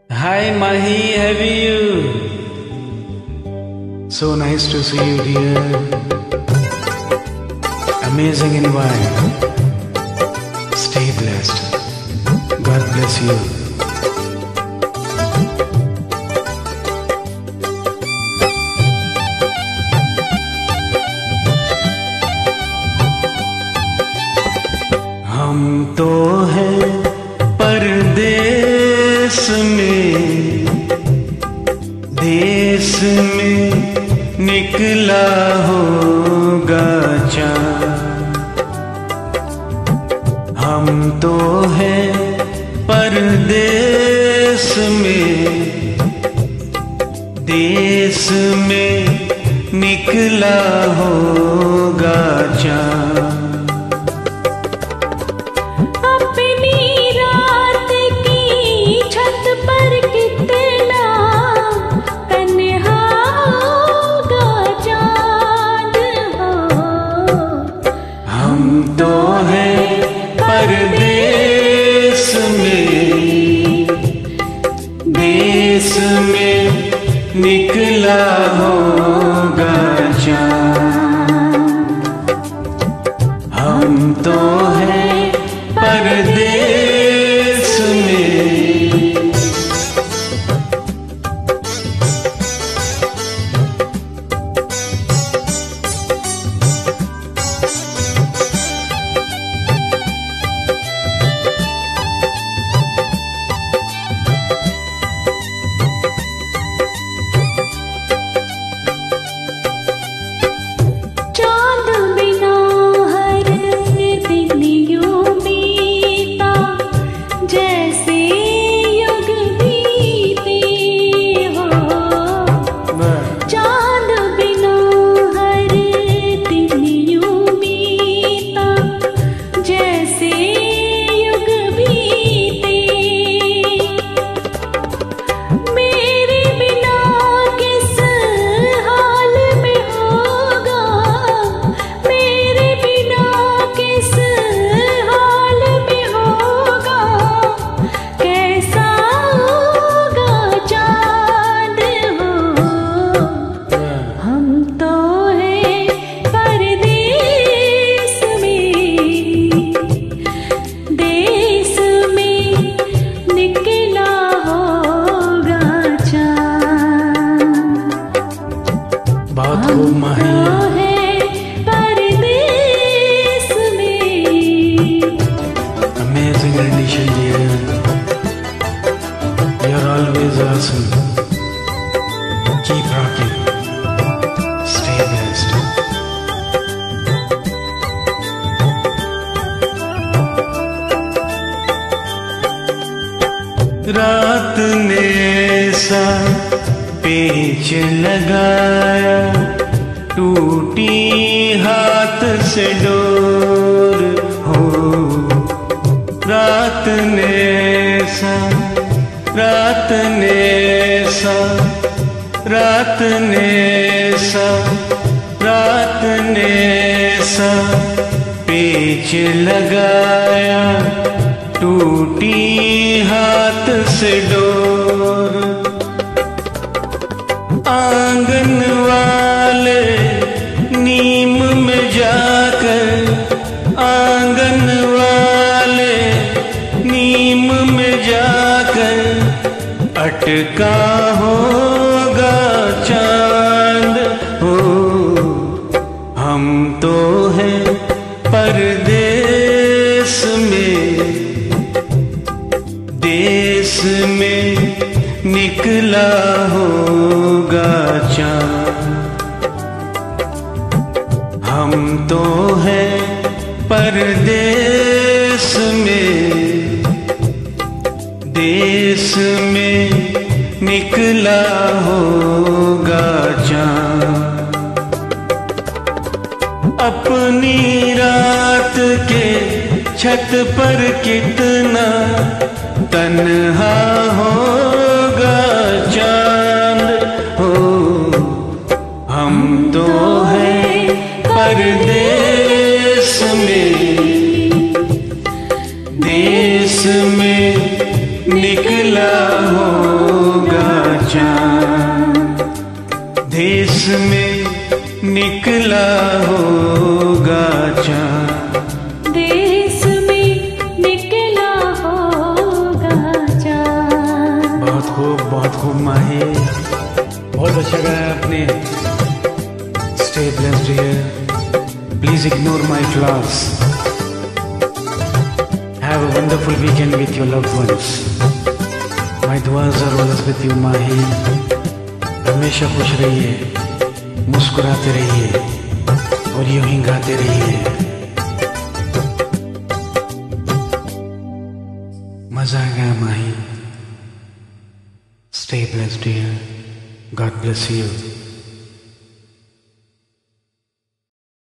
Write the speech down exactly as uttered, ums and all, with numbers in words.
Hi Mahi, how are you? So nice to see you, dear. Amazing environment. Stay blessed. God bless you. हम तो हैं परदेस में, देश में निकला होगा चाँद। हम तो हैं परदेस में, देश में निकला होगा चाँद। परदेस में, देश में निकला होगा चाँद। हम तो हैं परदेस में। बहुत खूब माही परदेस में। Amazing rendition, dear. You're always awesome. Keep rocking. Stay blessed. रात ने सा पेच लगाया, टूटी हाथ से डोर हो। रात ने सा, रात ने सा, रात ने सा, रात ने सा पेच लगाया, टूटी हाथ से डोर। आंगन वाले नीम में जाकर, आंगन वाले नीम में जाकर अटका होगा चांद हो। हम तो हैं परदेस में, देश में निकला होगा चाँद। हम तो हैं परदेस में, देश में निकला होगा चाँद। अपनी रात के छत पर कितना तन्हा होगा चांद हो। हम तो हैं परदेस में, देश में निकला हो। चांद, देश में निकला होगा चांद, देश में निकला होगा चांद। बहुत खूब, बहुत खूब माही, बहुत अच्छा गाया आपने। Stay blessed here. Please ignore my flaws. Have a wonderful weekend with your loved ones. My duas are always with you, माही। हमेशा खुश रहिए, मुस्कुराते रहिए और यूं ही गाते रहिए। मजा आ गया माही। Stay blessed dear. God bless you.